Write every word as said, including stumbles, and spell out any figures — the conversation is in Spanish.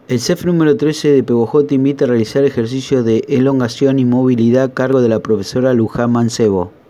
El C E F número trece de Pehuajo te invita a realizar ejercicios de elongación y movilidad a cargo de la profesora Luján Mancebo.